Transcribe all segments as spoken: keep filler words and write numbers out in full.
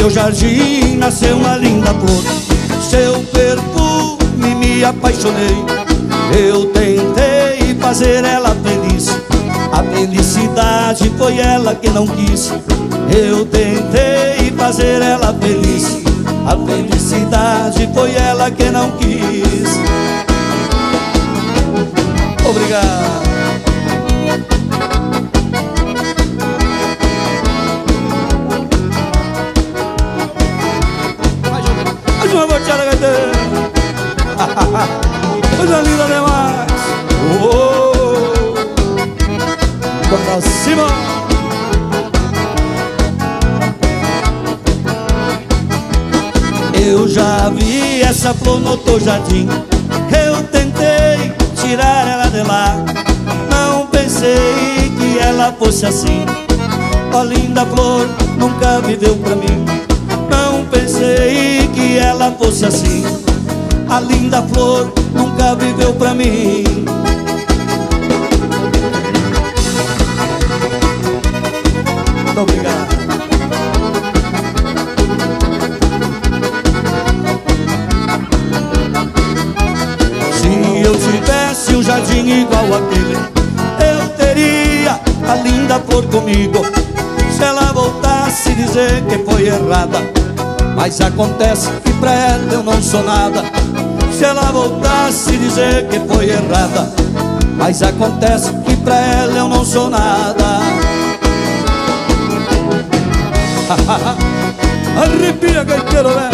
meu jardim nasceu uma linda flor. Seu perfume me apaixonei. Eu tentei fazer ela feliz. A felicidade foi ela que não quis. Eu tentei fazer ela feliz. A felicidade foi ela que não quis. Obrigado. Mais uma boteada, gaiteira. Coisa linda demais. Oh, bota cima. Eu já vi essa flor no teu jardim. Eu tentei tirar ela de lá. Não pensei que ela fosse assim. Ó linda flor, nunca viveu pra mim. Não pensei que ela fosse assim. A linda flor nunca viveu pra mim. Muito obrigado. Se eu tivesse um jardim igual aquele, eu teria a linda flor comigo. Se ela voltasse dizer que foi errada, mas acontece que pra ela eu não sou nada. Se ela voltasse dizer que foi errada, mas acontece que pra ela eu não sou nada. Arrepia, gaiteiro, né?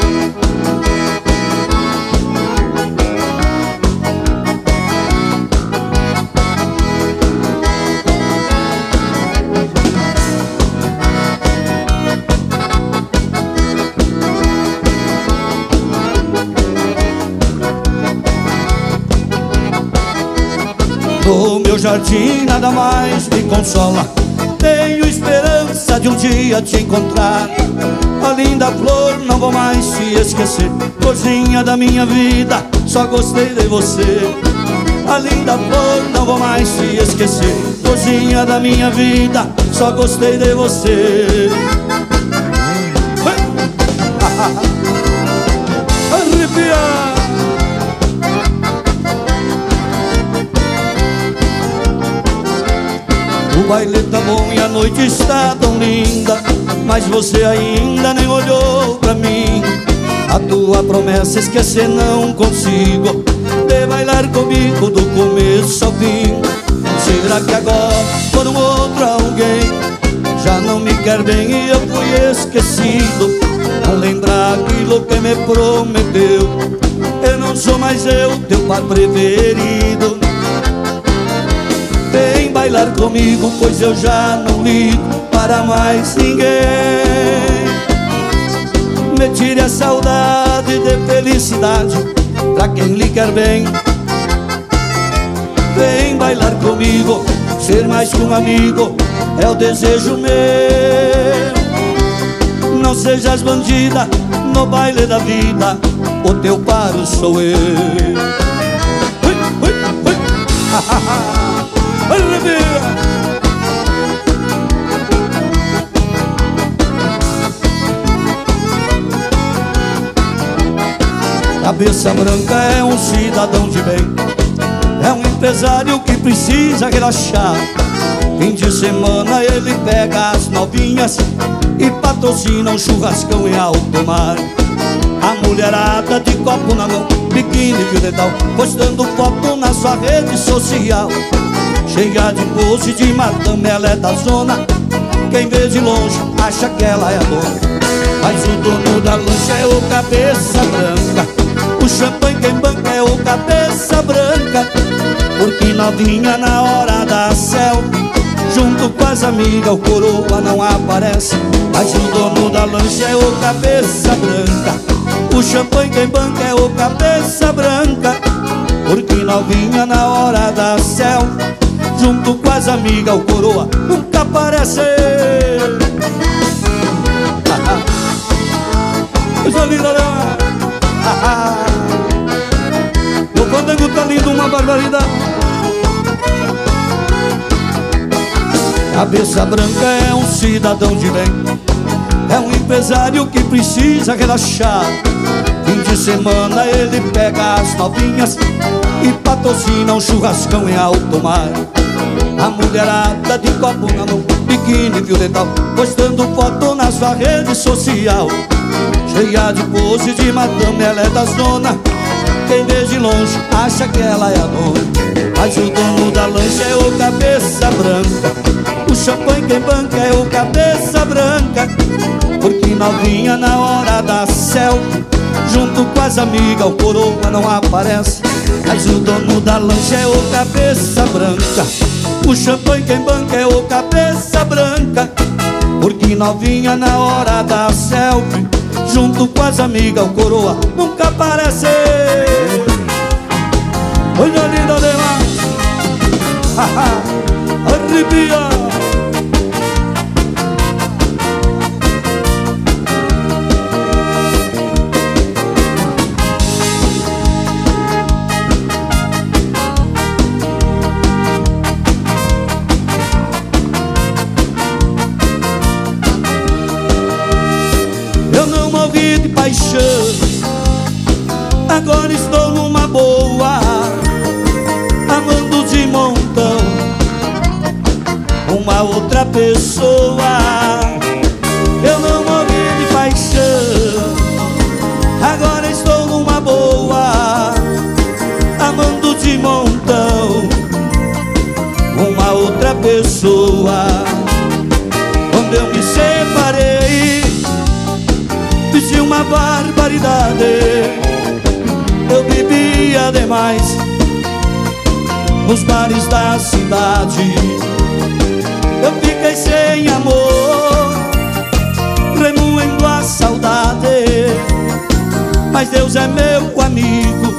No meu jardim nada mais me consola. Tenho esperança de um dia te encontrar. A linda flor, não vou mais te esquecer. Florzinha da minha vida, só gostei de você. A linda flor, não vou mais te esquecer. Florzinha da minha vida, só gostei de você. Arrepia. O baile tá bom e a noite está tão linda, mas você ainda nem olhou pra mim. A tua promessa esquecer não consigo, de bailar comigo do começo ao fim. Será que agora, por um outro alguém, já não me quer bem e eu fui esquecido? Não lembrar aquilo que me prometeu. Eu não sou mais eu, teu par preferido. Vem bailar comigo, pois eu já não ligo para mais ninguém. Me tire a saudade de felicidade pra quem lhe quer bem. Vem bailar comigo, ser mais que um amigo é o desejo meu. Não sejas bandida no baile da vida, o teu paro sou eu. Ui, ui, ui. Cabeça branca é um cidadão de bem, é um empresário que precisa relaxar. Fim de semana ele pega as novinhas e patrocina um churrascão em alto mar. A mulherada de copo na mão, biquíni e dedal, postando foto na sua rede social. Cheia de pose de madame, ela é da zona. Quem vê de longe acha que ela é a dona. Mas o dono da lancha é o cabeça branca. O champanhe quem banca é o cabeça branca. Porque novinha na hora da selfie, junto com as amigas o coroa não aparece. Mas o dono da lancha é o cabeça branca. O champanhe quem banca é o cabeça branca. Porque novinha na hora da selfie, junto com as amigas o coroa nunca aparece. Coisa linda, né? O fandango tá lindo, uma barbaridade. Cabeça branca é um cidadão de bem, É um empresário que precisa relaxar. Fim de semana ele pega as novinhas e patrocina um churrascão em alto mar. A mulherada de copo na mão, biquíni violetal, postando foto na sua rede social. Cheia de pose de madame, ela é da zona. Quem vê de longe acha que ela é a dona. Mas o dono da lancha é o cabeça branca. O champanhe quem banca é o cabeça branca. Porque novinha na hora da selfie, junto com as amigas o coroa não aparece. Mas o dono da lancha é o cabeça branca. O champanhe quem banca é o cabeça branca. Porque novinha na hora da selfie, junto com as amigas o coroa nunca aparece. Coisa linda demais. Arrepia. Eu não morri de paixão, agora estou numa boa, amando de montão uma outra pessoa. Eu não morri de paixão, agora estou numa boa, amando de montão uma outra pessoa. Quando eu me separei, fiz uma barbaridade. Eu bebia demais nos bares da cidade. Eu fiquei sem amor, remoendo a saudade. Mas Deus é meu amigo,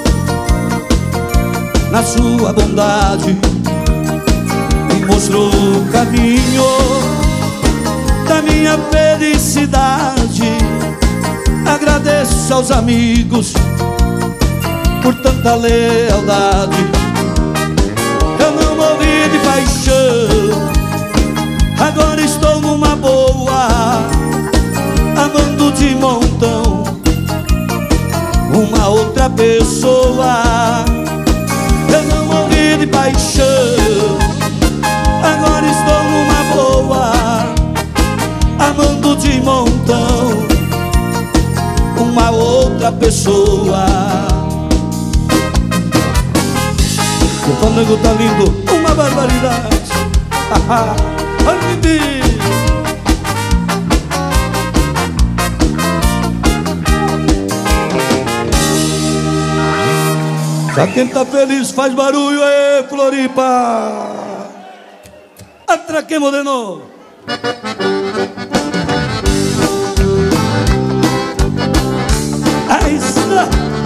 na sua bondade me mostrou o caminho da minha felicidade. Agradeço aos amigos por tanta lealdade. Eu não morri de paixão, agora estou numa boa, amando de montão uma outra pessoa. Eu não morri de paixão, agora estou numa boa, amando de montão uma outra pessoa. O fandango tá lindo, uma barbaridade. Olha me já quem tá feliz faz barulho, aí, Floripa. Atraquemos de novo. Aí está.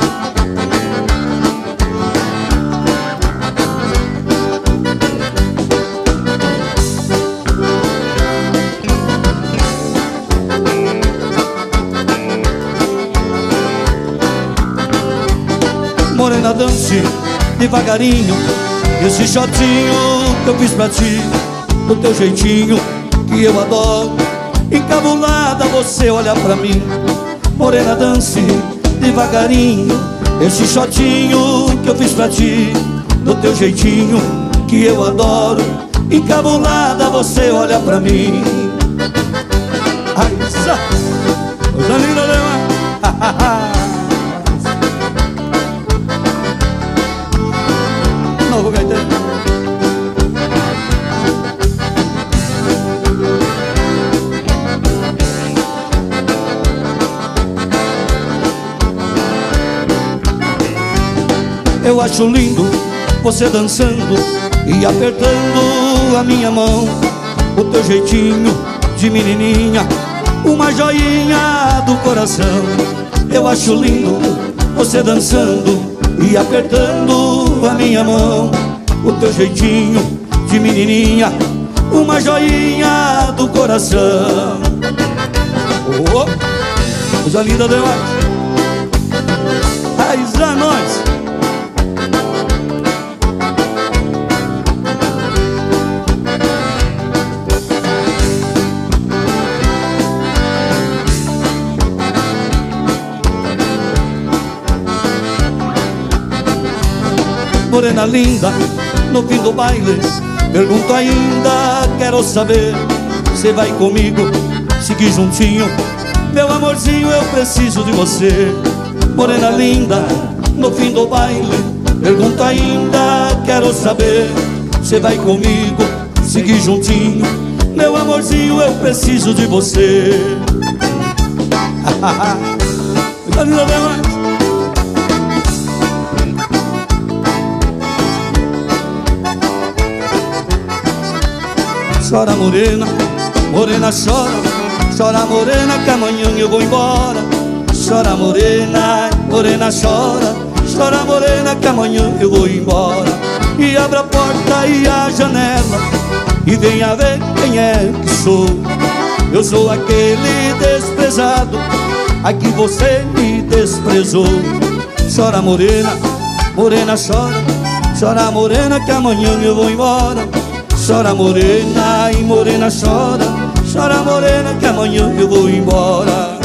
Morena, dance devagarinho esse shotinho que eu fiz pra ti, do teu jeitinho que eu adoro. Encabulada você olha pra mim. Morena, dance devagarinho esse shotinho que eu fiz pra ti, do teu jeitinho que eu adoro. Encabulada você olha pra mim. Ai, essa coisa linda demais. Novo gaiteiro. Eu acho lindo você dançando e apertando a minha mão, o teu jeitinho de menininha, uma joinha do coração. Eu acho lindo você dançando e apertando a minha mão, o teu jeitinho de menininha, uma joinha do coração. Oh, coisa linda demais. Raiz a nós. morena linda, no fim do baile pergunto ainda, quero saber, cê vai comigo, seguir juntinho? Meu amorzinho, eu preciso de você. Morena linda, no fim do baile pergunto ainda, quero saber, cê vai comigo, seguir juntinho? Meu amorzinho, eu preciso de você. Chora morena, morena chora, chora morena que amanhã eu vou embora. Chora morena, morena chora, chora morena que amanhã eu vou embora. E abre a porta e a janela e venha ver quem é que sou. Eu sou aquele desprezado a que você me desprezou. Chora morena, morena chora, chora morena que amanhã eu vou embora. Chora morena e morena chora, chora morena que amanhã eu vou embora.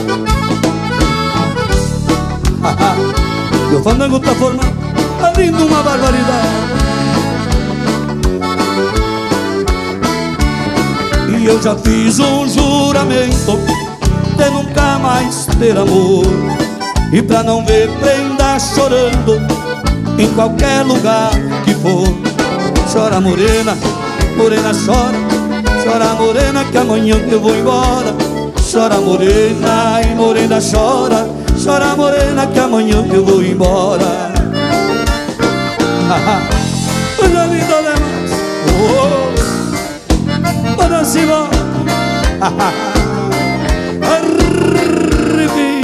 Meu fandango tá formado, tá lindo uma barbaridade. E eu já fiz um juramento de nunca mais ter amor, e pra não ver prenda chorando em qualquer lugar que for. Chora morena, morena chora, chora morena que amanhã eu vou embora. Chora morena e morena chora, chora morena que amanhã eu vou embora. Coisa linda demais, oh, para cima. Arrepia.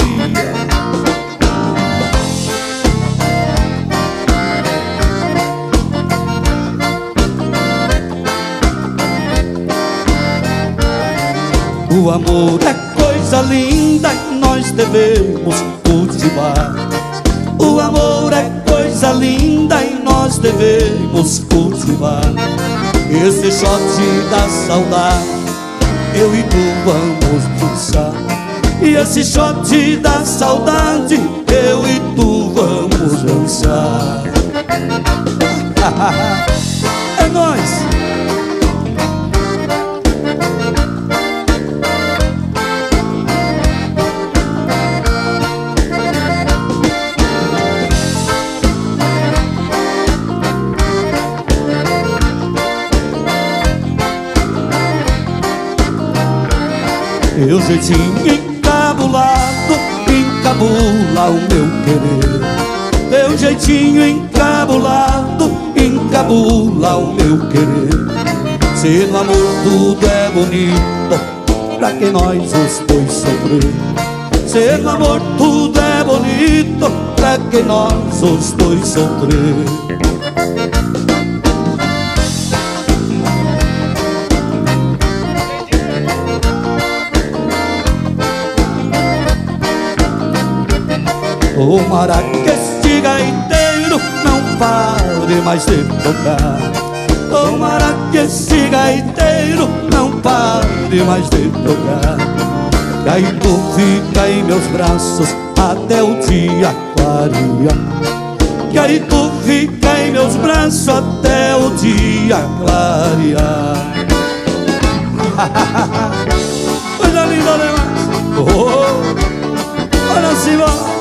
O amor é coisa linda e nós devemos cultivar. O amor é coisa linda e nós devemos cultivar. Esse shot da saudade eu e tu vamos dançar. E esse shot da saudade eu e tu vamos dançar. É nóis! Teu jeitinho encabulado encabula o meu querer. Teu jeitinho encabulado encabula o meu querer. Se no amor tudo é bonito, pra que nós os dois sofrer? Se no amor tudo é bonito, pra que nós os dois sofrer? Tomara que este gaiteiro não pare mais de tocar. Tomara que este gaiteiro não pare mais de tocar. Que aí tu fica em meus braços até o dia clarear. Que aí tu fica em meus braços até o dia clarear. Coisa linda demais, oh, olha se vai.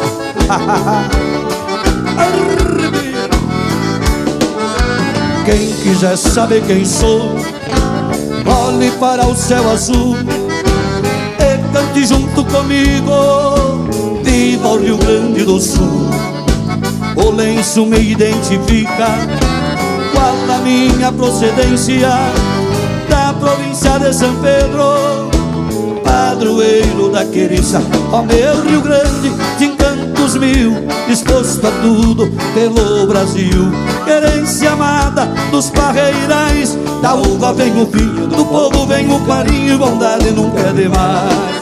Quem quiser saber quem sou, olhe para o céu azul e cante junto comigo. Viva o Rio Grande do Sul. O lenço me identifica, qual a minha procedência, da província de São Pedro, padroeiro da querência. Ó meu Rio Grande, de encantos mil, disposto a tudo pelo Brasil. Querência amada dos parreirais, da uva vem o vinho, do povo vem o carinho, bondade nunca é demais.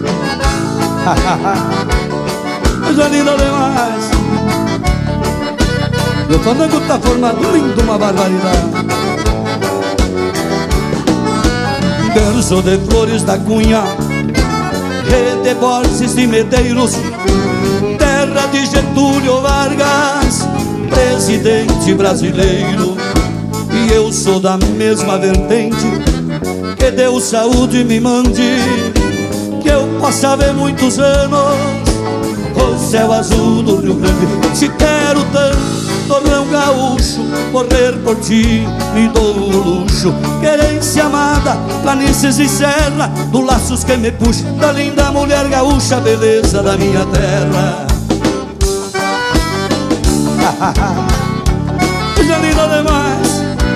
Coisa linda demais. Meu fandango tá formado, lindo, uma barbaridade. Berço de Flores da Cunha, de Borges e Medeiros, terra de Getúlio Vargas, presidente brasileiro. E eu sou da mesma vertente, que Deus saúde me mande, que eu possa ver muitos anos o céu azul do Rio Grande. Se quero tanto tornão gaúcho, morrer por ti me dou o luxo. Querência amada, planícies e serra, do laços que me puxa, da linda mulher gaúcha, beleza da minha terra. Coisa linda demais.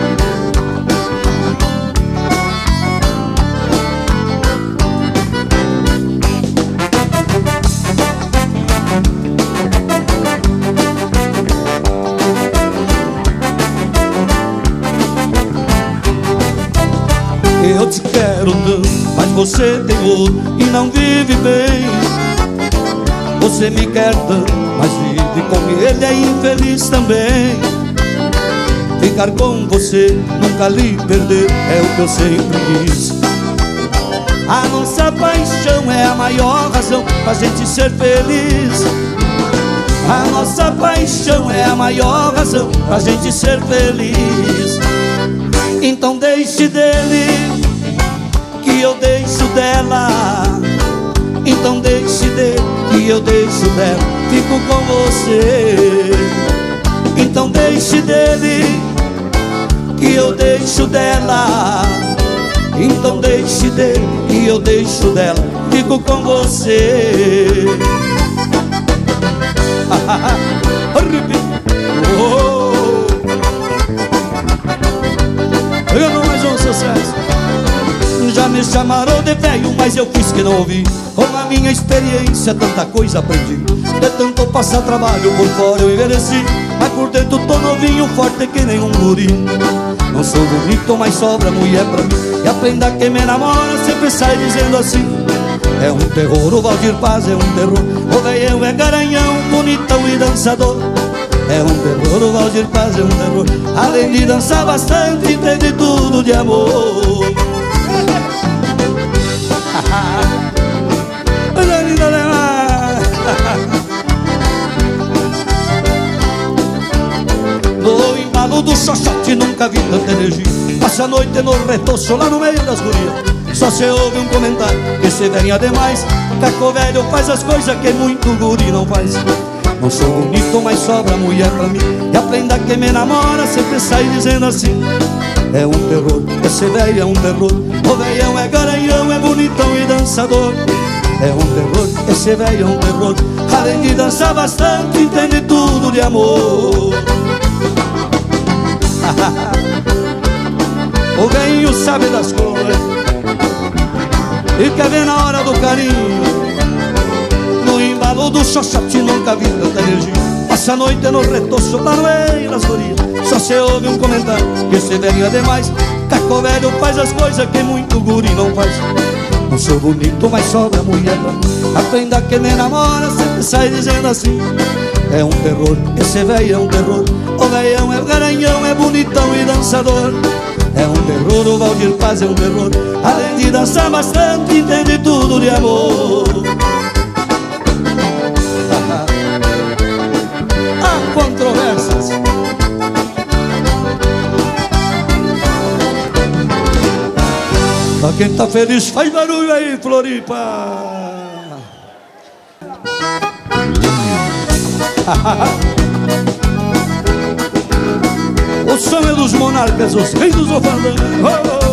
Eu te quero tanto, mas você tem outro e não vive bem. Você me quer tanto, mas vive com ele, é infeliz também. Ficar com você, nunca lhe perder, é o que eu sempre quis. A nossa paixão é a maior razão pra gente ser feliz. A nossa paixão é a maior razão pra gente ser feliz. Então deixe dele, que eu deixo dela. Então deixe dele, que eu deixo dela, fico com você. Então deixe dele, que eu deixo dela. Então deixe dele, que eu deixo dela, fico com você. Oh. Ganhou mais um sucesso. Já me chamaram de velho, mas eu fiz que não ouvi. Com a minha experiência tanta coisa aprendi. De tanto passar trabalho por fora eu envelheci, mas por dentro tô novinho, forte que nem um guri. Não sou bonito, mas sobra mulher pra mim. E aprenda que me namora, sempre sai dizendo assim: é um terror, o Valdir Paz é um terror. O velhão é garanhão, bonitão e dançador. É um terror, o Valdir Paz é um terror. Além de dançar bastante, entende tudo de amor. Olha linda demais. No embalo do xoxote nunca vi tanta energia. Passa a noite no retoço lá no meio das gurias. Só se ouve um comentário que se venha demais. Caco velho faz as coisas que muito guri não faz. Não sou bonito, mas sobra mulher pra mim. E aprenda que me namora, sempre sai dizendo assim: é um terror, esse velho é um terror. O velhão é garanhão, é bonitão e dançador. É um terror, esse velho é um terror. Além de dançar bastante, entende tudo de amor. O velho sabe das cores e quer ver na hora do carinho. No embalo do xoxote nunca vi tanta energia. Passa a noite no retoço lá no meio das gurias. Só se ouve um comentário que esse velho é demais. Caco velho faz as coisas que muito guri não faz. Não sou bonito, mas sobra mulher pra mim. Aprenda que me namora, sempre sai dizendo assim: é um terror, esse velho é um terror. O velhão é garanhão, é bonitão e dançador. É um terror, o Valdir Paz é um terror. Além de dançar bastante, entende tudo de amor. Há controvérsias. Pra quem tá feliz, faz barulho aí, Floripa. O som é dos monarcas, os reis dos ofandangos. Oh, oh.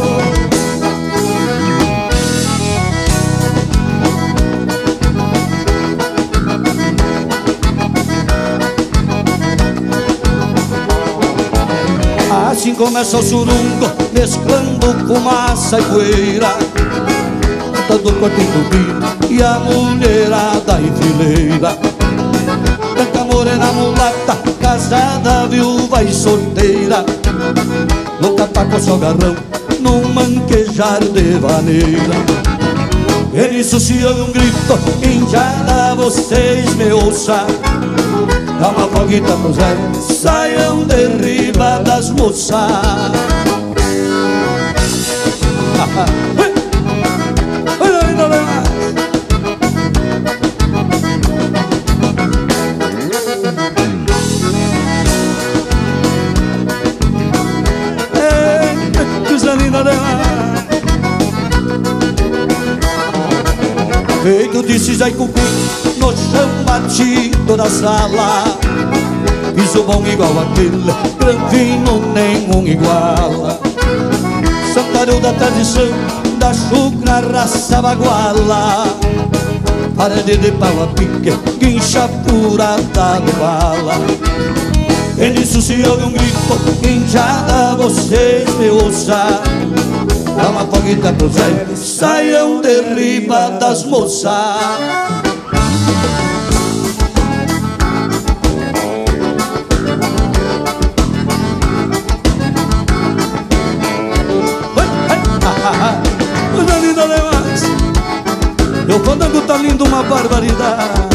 Assim começa o surungo, mesclando fumaça e poeira, cantando cortinho do bico e a mulherada em fileira. Branca, morena, mulata, casada, viúva e solteira, no tapaco só garrão, num manquejar de vaneira. E nisso se ouve um grito: indiada, vocês me ouçam. Dá uma foguita pros velhos, saiam de riba das moças. precisa ir cucu no chão batido da sala. Piso bom igual aquele, granvino nenhum iguala. Santareu da tradição, da chucra, raça baguala. Parede de pau a pique, guincha furada de bala. E nisso se ouve um grito, guinchada, vocês me ouçam. Dá uma foguita pros velhos, saiam de riba das moças. Coisa linda demais. Meu fandango tá lindo, uma barbaridade.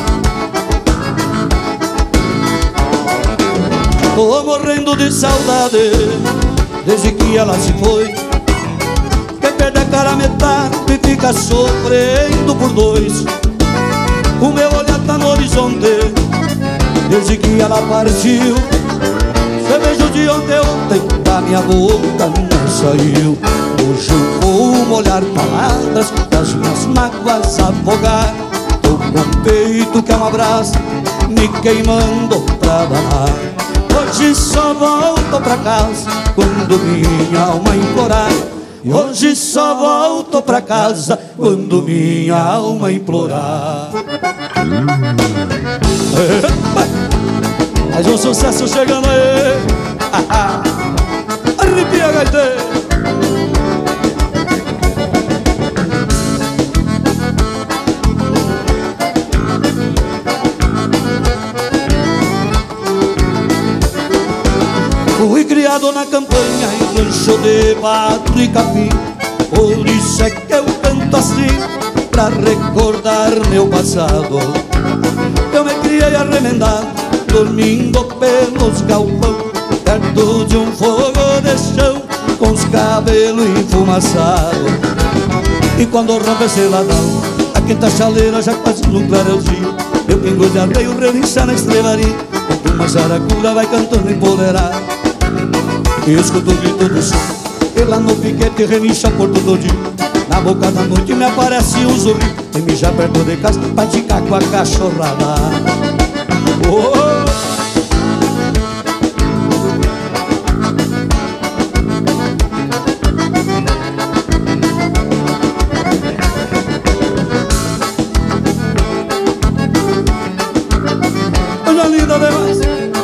Tô morrendo de saudade desde que ela se foi. Quem perde a cara a metade fica sofrendo por dois. O meu olhar tá no horizonte desde que ela partiu. Seu beijo de ontem, ontem da minha boca não saiu. Hoje eu vou molhar palavras das minhas mágoas afogar. Tô com o peito que é um abraço me queimando pra danar. Hoje só volto pra casa quando minha alma implorar. Hoje só volto pra casa quando minha alma implorar. Mais um sucesso chegando aí. Arrepia, gaiteiro. Fui criado na campanha em rancho de pato e capim. Por isso é que eu canto assim, pra recordar meu passado. Eu me criei arremendado, dormindo pelos galpão, perto de um fogo de chão, com os cabelos enfumaçados. E quando rompe esse ladrão, a quinta chaleira já quase no clarãozinho, eu pingo de arreio, relincha na estrelaria, uma saracura vai cantando empoderado. E escuto o grito do som, e lá no piquete relincha por todo dia. Na boca da noite me aparece um zurri, e me já perto de casa pra ficar com a cachorrada. Oh! Coisa linda demais.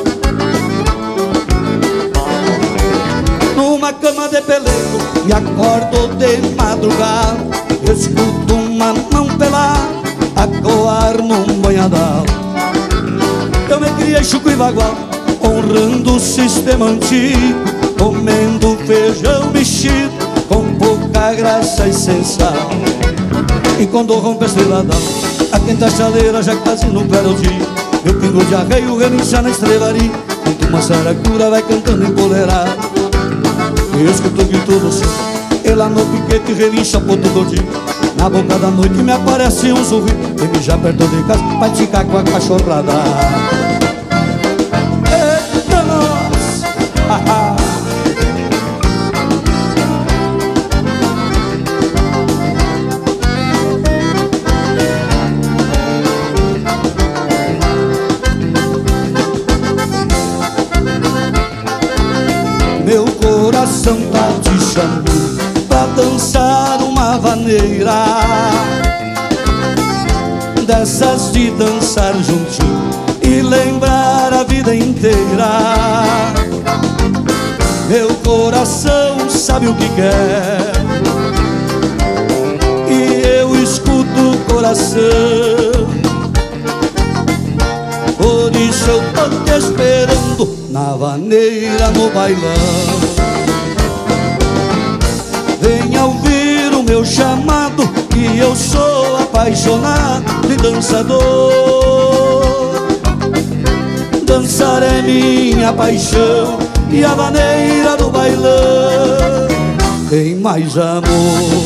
Numa cama de pelego me acordo de madrugada, escuto uma mão pelada a coar num banhadal. Eu me criei chuco e bagual, honrando o sistema antigo, comendo feijão mexido com pouca graça e sensação. E quando rompe a estreladão, a quinta chaleira já quase no clarãozinho, eu pingo de arreio, relincha na estrelaria, enquanto uma saracura vai cantando empolerado. Eu escuto o grito do som, e lá no piquete relincha por todo dia. Na boca da noite me aparece um sorriso, e me já perto de casa pra ficar com a cachorrada. Eita nós! Ha, ha. Meu coração tá te chamando pra dançar uma vaneira, dessas de dançar juntinho e lembrar a vida inteira. Meu coração sabe o que quer e eu escuto o coração. Por isso eu tô te esperando na vaneira, no bailão. Venha ouvir o meu chamado, que eu sou apaixonado de dançador. Dançar é minha paixão e a vaneira do bailão tem mais amor.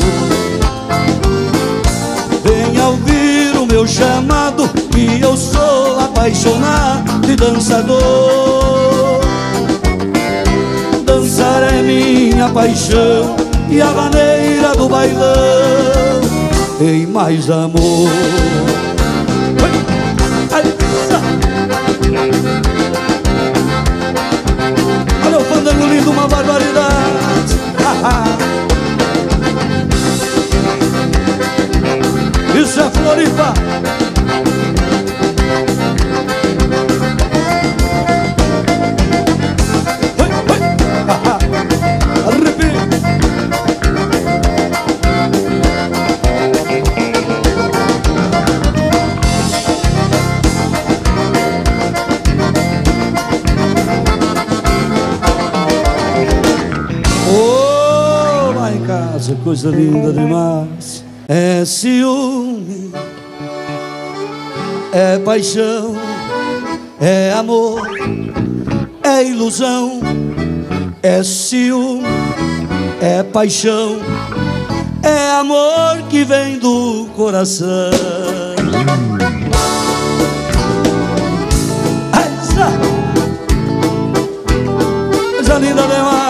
Venha ouvir o meu chamado, que eu sou apaixonado de dançador. Dançar é minha paixão e a vaneira do bailão tem mais amor. Olha o fandango lindo, uma barbaridade. Isso é Floripa. Coisa linda demais. É ciúme, é paixão, é amor, é ilusão. É ciúme, é paixão, é amor que vem do coração. Essa coisa linda demais.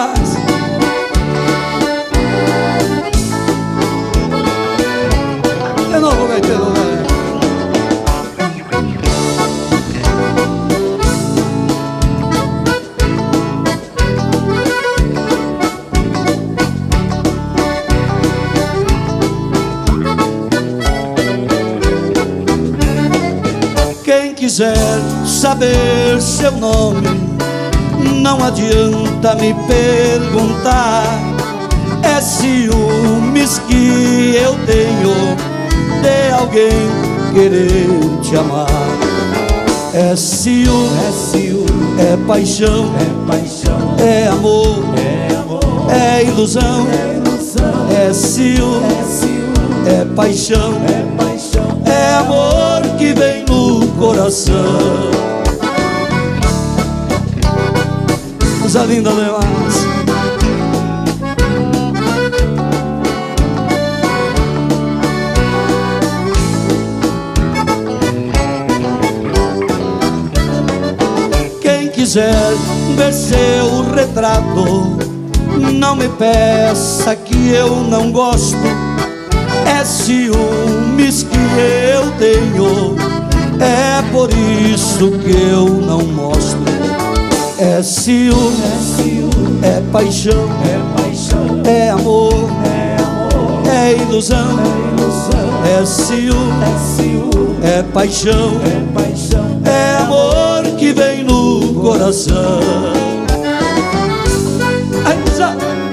Quem quiser saber seu nome, não adianta me perguntar. É ciúmes que eu tenho de alguém querer te amar. É ciúme, é ciúme, é paixão, é paixão, é amor, é amor, é ilusão, é ilusão. É ciúme, é ciúme, é paixão, é paixão, é amor que vem no coração. Coisa linda demais. Quem quiser ver seu retrato, não me peça que eu não gosto. É ciúmes que eu tenho, é por isso que eu não mostro. É ciúme, é, ciúme, é paixão, é paixão, é amor, é amor, é ilusão, é ilusão. É ciúme, é ciúme, é paixão, é paixão, é amor que vem no coração. Ai, já.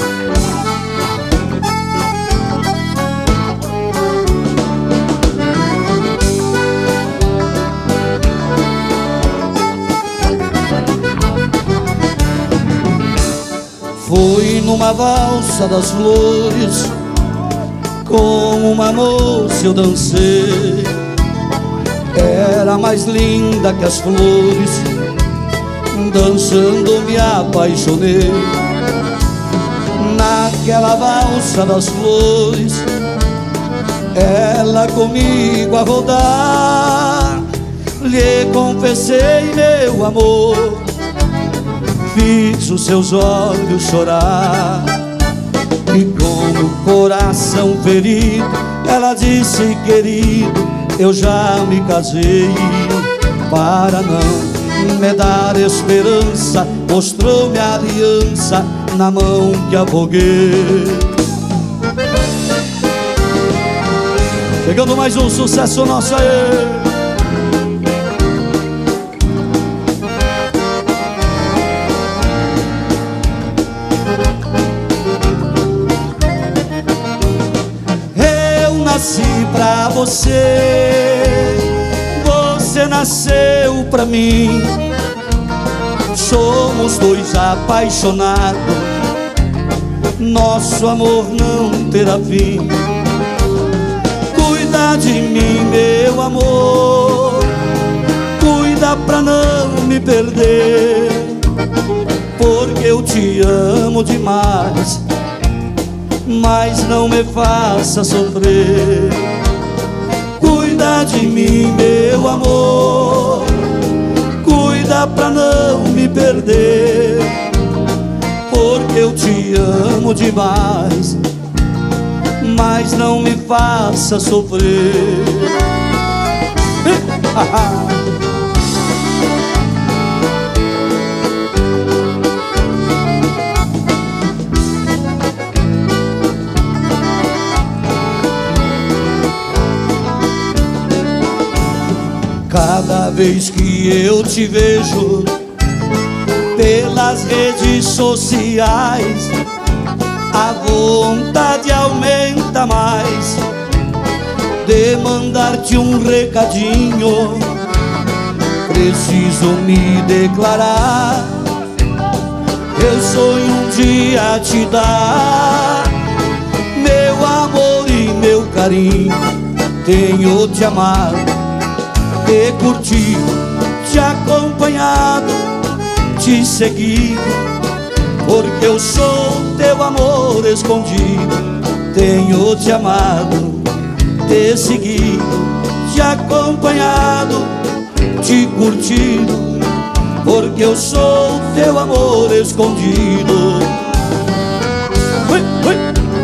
Fui numa valsa das flores, com uma moça eu dancei. Era mais linda que as flores, dançando me apaixonei. Naquela valsa das flores, ela comigo a rodar. Lhe confessei meu amor, fiz os seus olhos chorar. E com o coração ferido, ela disse: querido, eu já me casei. Para não me dar esperança, mostrou-me a aliança na mão que afoguei. Chegando mais um sucesso nosso aí. Nasci pra você, você nasceu pra mim. Somos dois apaixonados, nosso amor não terá fim. Cuida de mim, meu amor, cuida pra não me perder, porque eu te amo demais, mas não me faça sofrer. Cuida de mim, meu amor, cuida pra não me perder, porque eu te amo demais, mas não me faça sofrer. Cada vez que eu te vejo pelas redes sociais, a vontade aumenta mais de mandar-te um recadinho. Preciso me declarar, eu sonho um dia te dar meu amor e meu carinho. Tenho te amado, te curtido, te acompanhado, te seguido, porque eu sou teu amor escondido. Tenho te amado, te seguido, te acompanhado, te curtido, porque eu sou teu amor escondido. Ui, ui.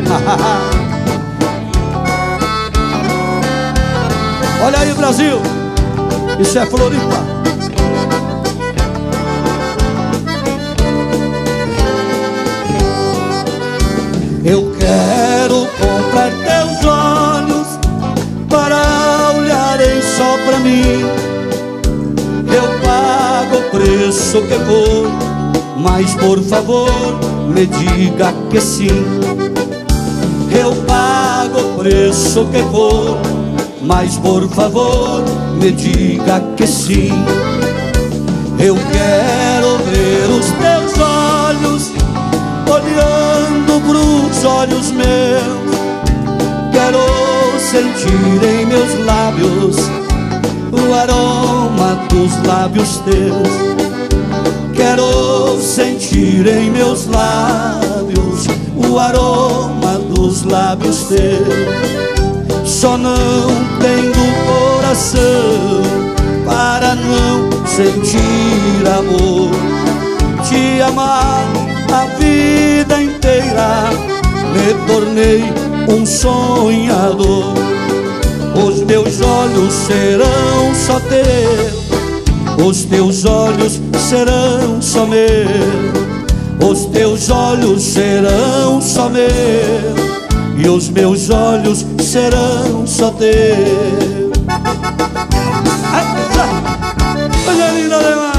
Olha aí, Brasil, isso é Floripa. Eu quero comprar teus olhos para olharem só pra mim. Eu pago o preço que for, mas por favor me diga que sim. Eu pago o preço que for, mas por favor me diga que sim. Eu quero ver os teus olhos olhando pros olhos meus. Quero sentir em meus lábios o aroma dos lábios teus. Quero sentir em meus lábios o aroma dos lábios teus. Só não tenho coração para não sentir amor. Te amar a vida inteira, me tornei um sonhador. Os meus olhos serão só teus, os teus olhos serão só meus, os teus olhos serão só meus, e os meus olhos serão só teus. Olha linda demais.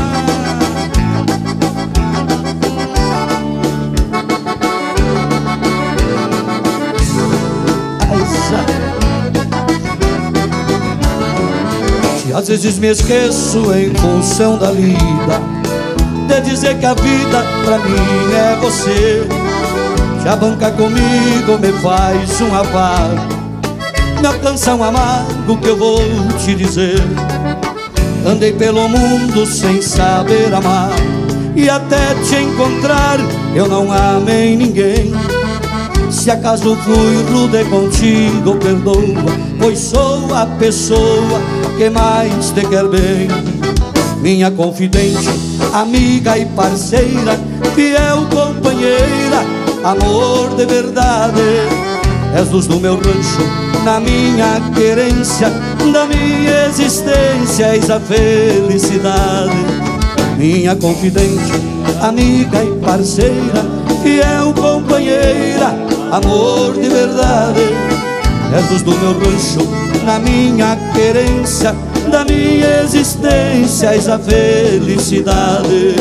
E às vezes me esqueço em função da lida, de dizer que a vida pra mim é você. Já banca comigo me faz um afago, me alcança um amargo que eu vou te dizer. Andei pelo mundo sem saber amar, e até te encontrar eu não amei ninguém. Se acaso fui rude contigo, perdoa, pois sou a pessoa que mais te quer bem. Minha confidente, amiga e parceira, fiel companheira, amor de verdade. És luz do meu rancho, na minha querência, da minha existência, és a felicidade. Minha confidente, amiga e parceira, fiel companheira, amor de verdade. És luz do meu rancho, na minha querência, da minha existência, és a felicidade.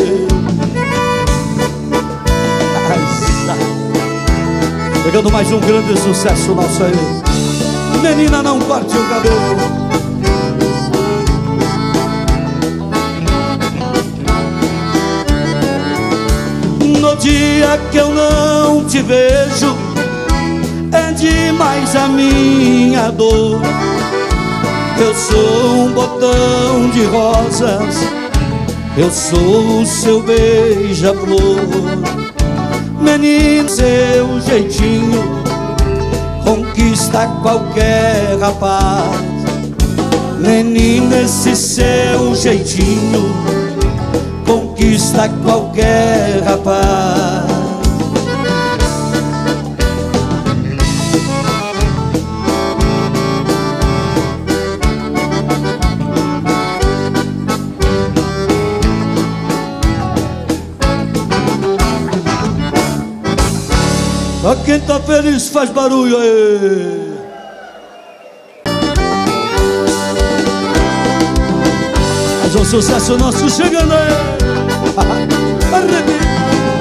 Pegando mais um grande sucesso nosso aí. Menina, não corte o cabelo. No dia que eu não te vejo, é demais a minha dor. Eu sou um botão de rosas, eu sou o seu beija-flor. Menino, seu jeitinho conquista qualquer rapaz. Menino, esse seu jeitinho conquista qualquer rapaz. quem tá feliz faz barulho aí. Mais um sucesso nosso chegando aí. Arrebia.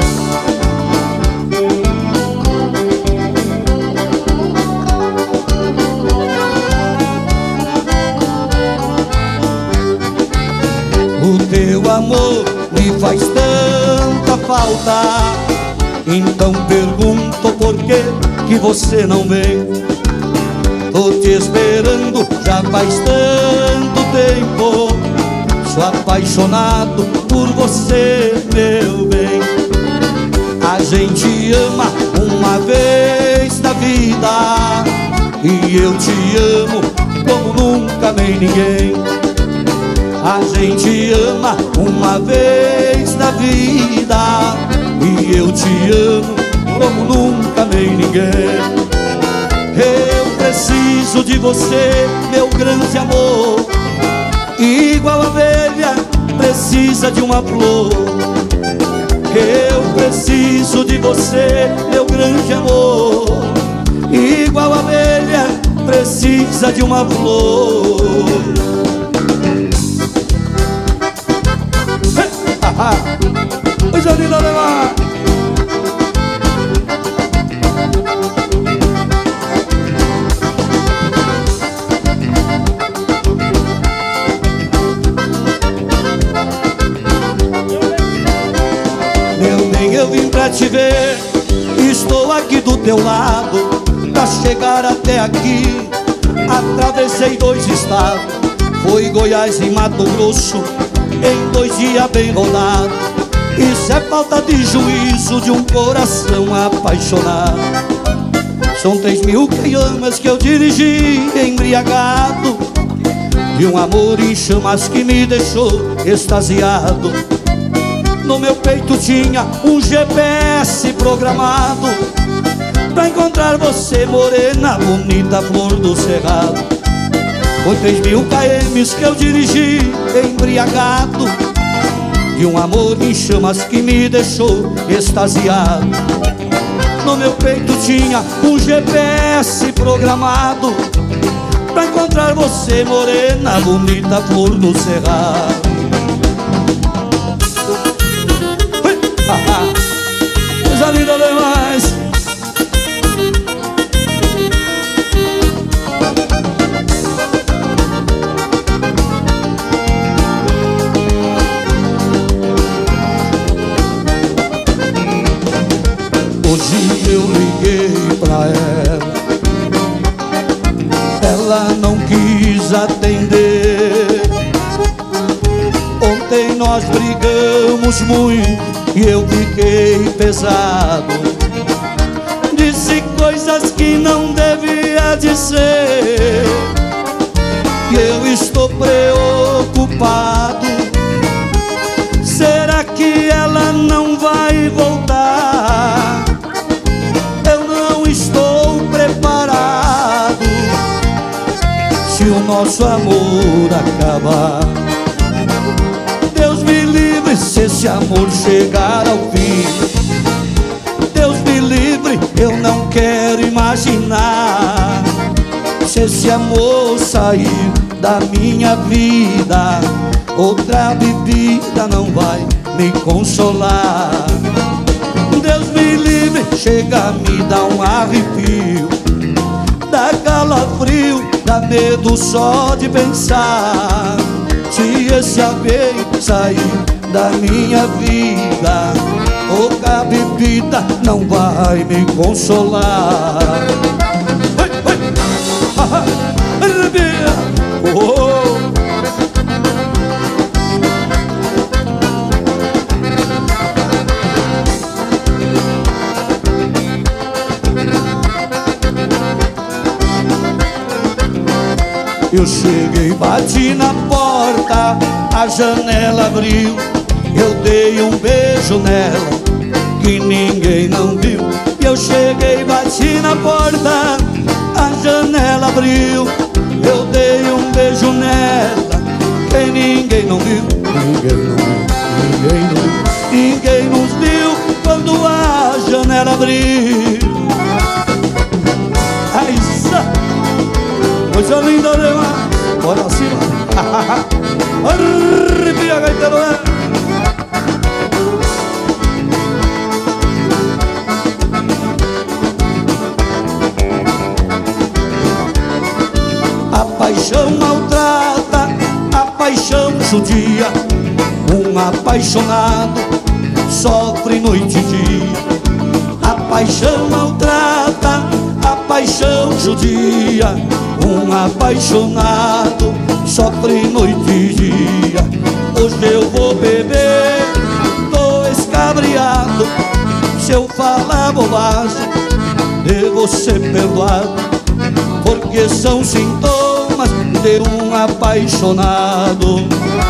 O teu amor me faz tanta falta, então pergunto por que que você não vem. Tô te esperando já faz tanto tempo, sou apaixonado por você, meu bem. A gente ama uma vez na vida, e eu te amo como nunca amei ninguém. A gente ama uma vez na vida, e eu te amo como nunca amei ninguém. Eu preciso de você, meu grande amor, igual a abelha precisa de uma flor. Eu preciso de você, meu grande amor, igual a abelha precisa de uma flor. Coisa linda, levar. Meu bem, eu vim pra te ver, estou aqui do teu lado. Pra chegar até aqui, atravessei dois estados. Foi Goiás e Mato Grosso, em dois dias bem rodado. Isso é falta de juízo de um coração apaixonado. São três mil quilômetros que eu dirigi embriagado, de um amor em chamas que me deixou extasiado. No meu peito tinha um G P S programado pra encontrar você, morena, bonita, flor do cerrado. Foi três mil quilômetros que eu dirigi embriagado, de um amor em chamas que me deixou extasiado. No meu peito tinha um G P S programado pra encontrar você, morena, bonita, flor do cerrado. Coisa linda demais. Hoje eu liguei pra ela, ela não quis atender. Ontem nós brigamos muito e eu fiquei pesado. Disse coisas que não devia dizer, e eu estou preocupado. Será que ela não vai voltar? Eu não estou preparado. Se o nosso amor acabar, Deus me livre se esse amor chegar ao fim. Deus me livre, eu não quero imaginar se esse amor sair da minha vida. Outra bebida não vai me consolar. Deus me livre, chega a me dar um arrepio, dá calafrio, dá medo só de pensar. Se esse alguém sair da minha vida, outra bebida não vai me consolar. Oi, oi. Ah, arrebia. Oh. Eu cheguei, bati na porta, a janela abriu. Eu dei um beijo nela que ninguém não viu. Eu cheguei, bati na porta, a janela abriu. Eu dei um beijo nela que ninguém não viu. Ninguém não viu, ninguém não viu. Ninguém nos viu quando a janela abriu. Aiza, coisa linda demais. Bora cima. Arrepia, gaiteiro, né? A paixão maltrata, a paixão judia. Um apaixonado sofre noite e dia. A paixão maltrata, a paixão judia. Um apaixonado sofre noite e dia. Hoje eu vou beber, tô escabriado. Se eu falar bobagem, devo ser perdoado, porque são sintomas de um apaixonado.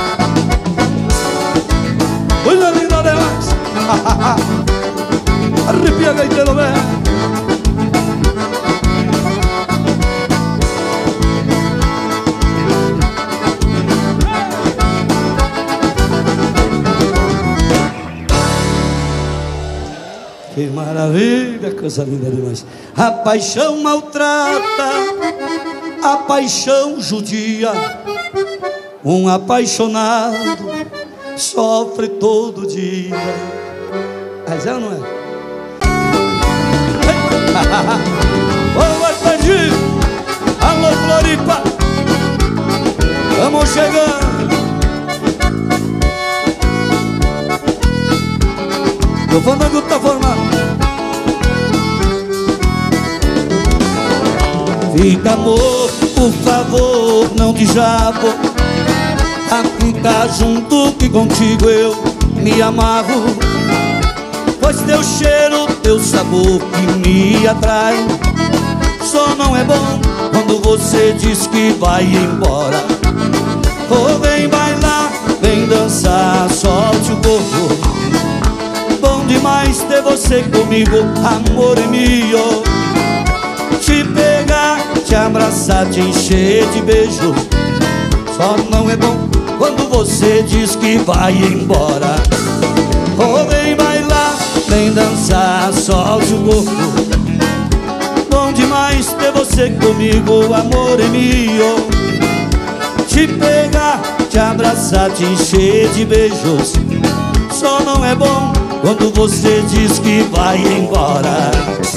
Coisa linda demais. Arrepia, gaiteiro, velho. Que maravilha, coisa linda demais. A paixão maltrata, a paixão judia. Um apaixonado sofre todo dia. Mas é ou não é? Ô, Arpandinho, alô, Floripa, vamos chegando. O fandango tá formado. Fica, amor, por favor, não te jabo. A ficar junto que contigo eu me amarro. Pois teu cheiro, teu sabor que me atrai. Só não é bom quando você diz que vai embora. Oh, vem bailar, vem dançar, solte o corpo. Bom demais ter você comigo, amor meu. Te pegar, te abraçar, te encher de beijo. Só não é bom quando você diz que vai embora. Oh, vem bailar, vem dançar, solte o corpo. Bom demais ter você comigo, amor meu. Te pegar, te abraçar, te encher de beijos. Só não é bom quando você diz que vai embora.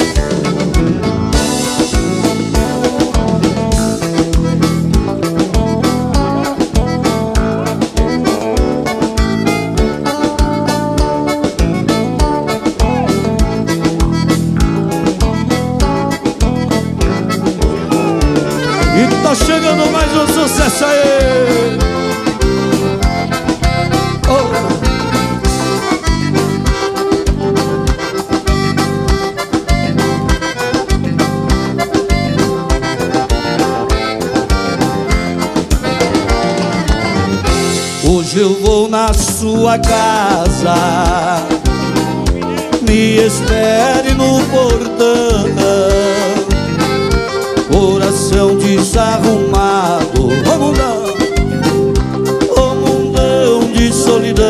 E tá chegando mais um sucesso aí. Oh. Hoje eu vou na sua casa, me espere no portão. Coração desarrumado, ô mundão, ô mundão de solidão.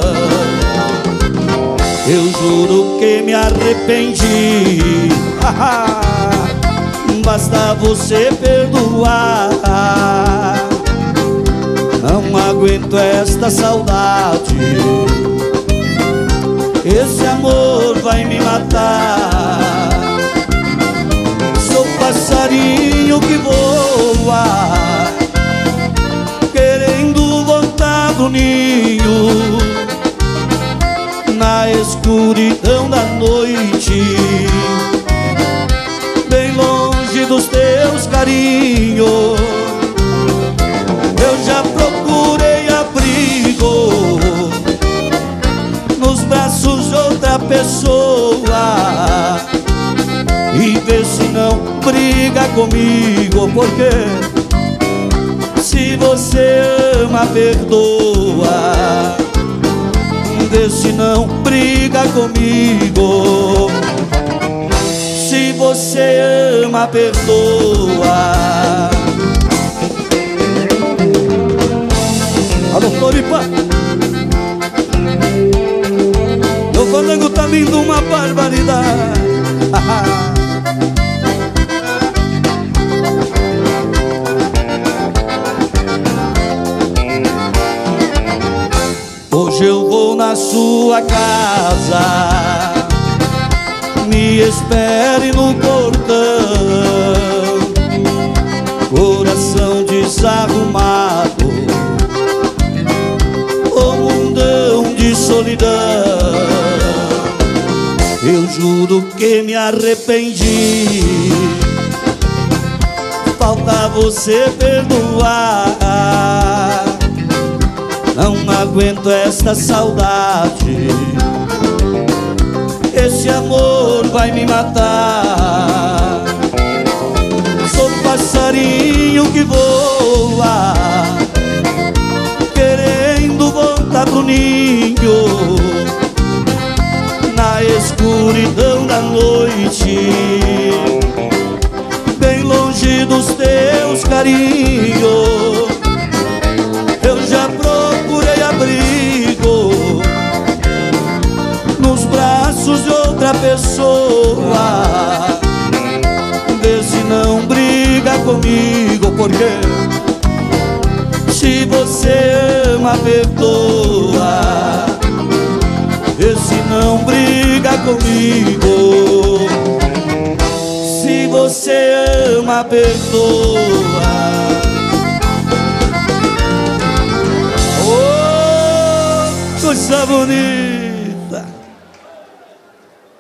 Eu juro que me arrependi. Basta você perdoar. Não aguento esta saudade. Esse amor vai me matar. Sou passarinho que voa, querendo voltar pro ninho. Na escuridão da noite, bem longe dos teus carinhos. Eu já procurei abrigo nos braços de outra pessoa, e vê se não briga comigo. Porque se você ama, perdoa. Vê se não briga comigo. Se você ama, perdoa. Alô, Floripa, o fandango tá lindo, uma barbaridade. Hoje eu vou na sua casa, me espere no portão. Coração desarrumado, o mundão de solidão. Eu juro que me arrependi, falta você perdoar. Não aguento esta saudade, esse amor vai me matar. Sou passarinho que voa, querendo voltar pro ninho, na escuridão da noite, bem longe dos teus carinhos. Eu já procurei abrigo nos braços de outra pessoa. Vê se não briga comigo, porque se você ama, perdoa. Vê se não briga comigo, se você ama, perdoa. Oh, coisa bonita.